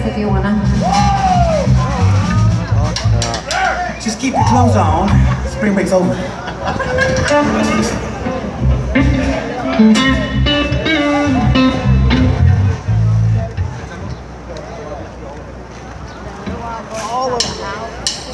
if you wanna. Just keep your clothes on. Spring break's over. All over the house.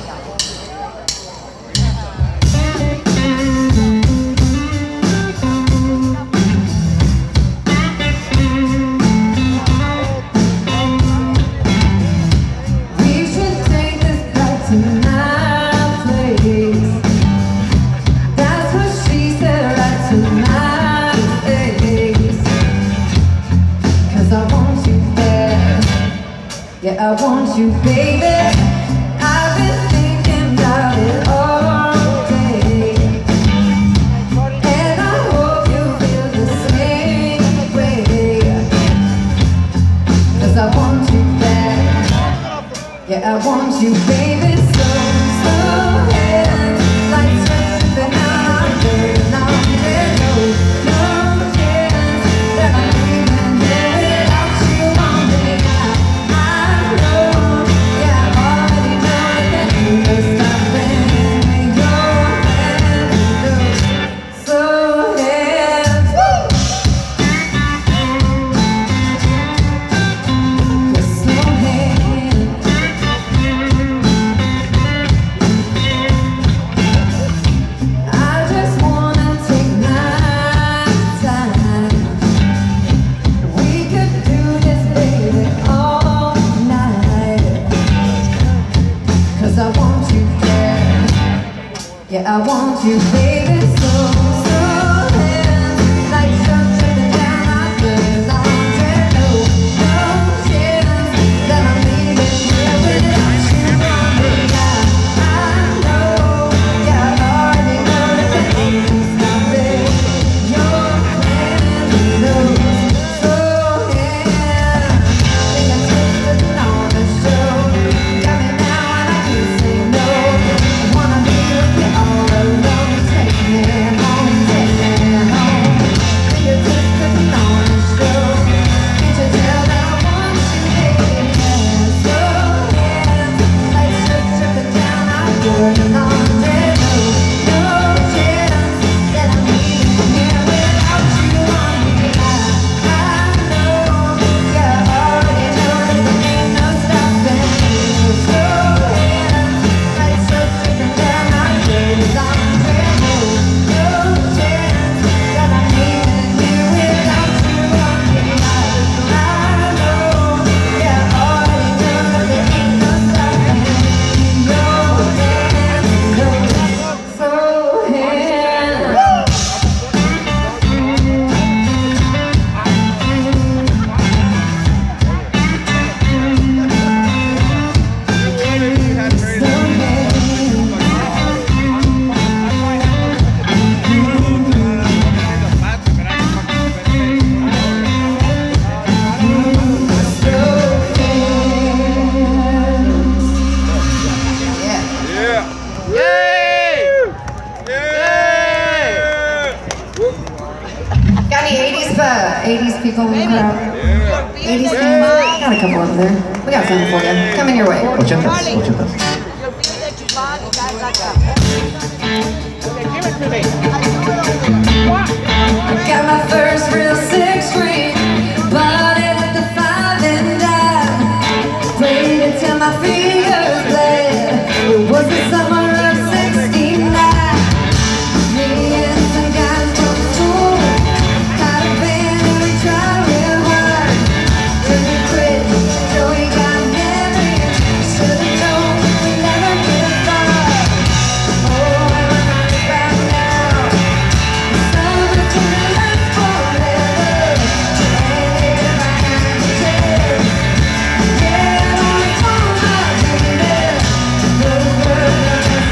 Yeah, I want you, baby. I've been thinking about it all day, and I hope you feel the same way. 'Cause I want you back. Yeah, I want you, baby. So ahead, like something out there, and I'm there. No chance that I'm leaving here without you on me. Yeah, I want you, baby, so ahead, like something down out there, no chance that I'm leaving here without you on me. I know, yeah, I already know that there ain't no stopping your plan, no, so ahead. Think I took it on the show, got me now and I can't say no. I wanna be with you all alone, take me home, take me home. Think I took it on the show, can't you tell that I want you, baby? Yeah, so ahead, like tripping down our door and on there, no chance that I'm leaving here without you on me. I know, yeah, I already know that there ain't no stopping me. So ahead, like tripping down our door on there, no chance that I'm leaving here without you on me. I know, yeah, I already know that there ain't no stopping me. Your hands, so ahead. Got any 80s people in the crowd? 80s people? Got a couple over there. We got something for you. Coming your way. 80s. Got my first real six-string, bought it at the 5 and dime. Played it till my fingers bled. It was the summer of '69. Me and some guys from school had a band and we tried real hard. Till we quit, till we got married. Should've known we never get far. Oh, and I'm not back now. Summer to last forever. Yeah, yeah, I don't want my baby. The world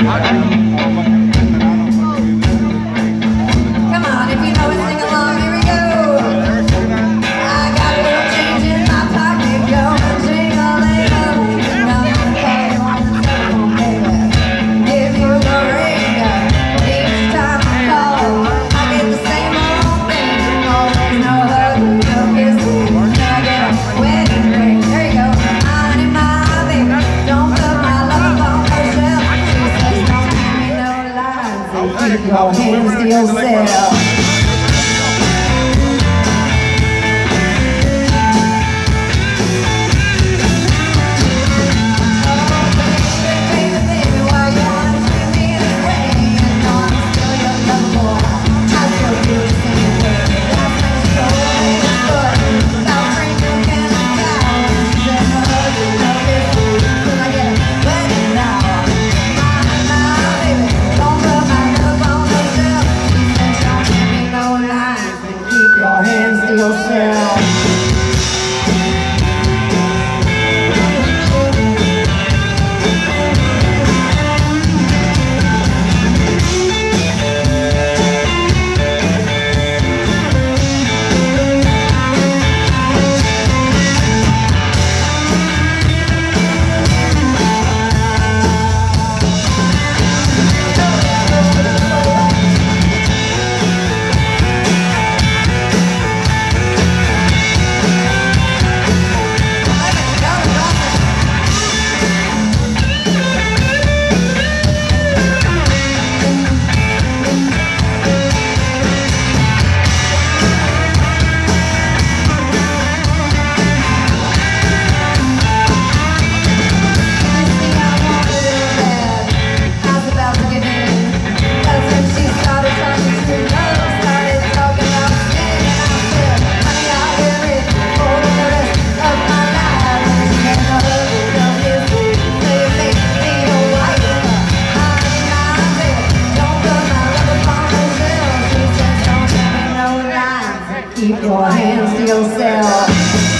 Come on, if you know it, sing along. Here we go. I got a little change in my pocket. Go and jingle-a-ling. I'm calling you on the telephone, baby. Give you a ring. Each time I call, I get the same old thing. Always no hug, no kissing. I get a wedding ring. There you go. Honey, my baby, don't put my love on the shelf. She says, don't give me no lies. Keep your hands to yourself. Your hands to yourself. Keep your hands to yourself.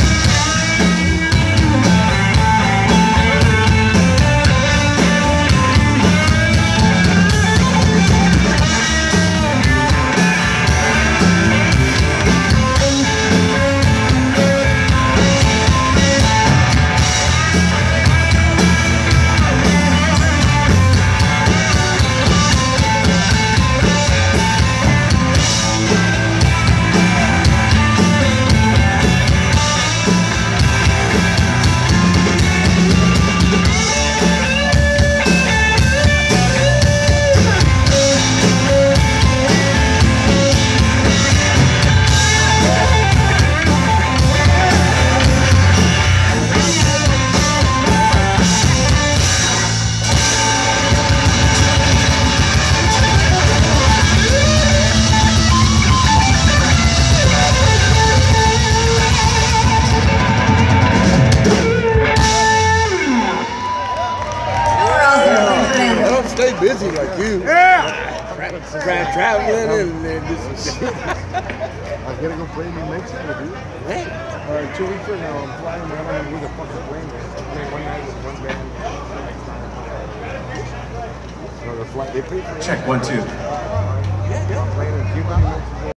Stay busy like you. Yeah! Traveling and this shit. I gotta go play New Mexico, dude. Hey. 2 weeks from now, I'm flying. I don't know who the fuck is playing there. I'm playing one night with one band. So the flight, they pay for it. Check 1, 2. I'm playing in Cuba, New Mexico.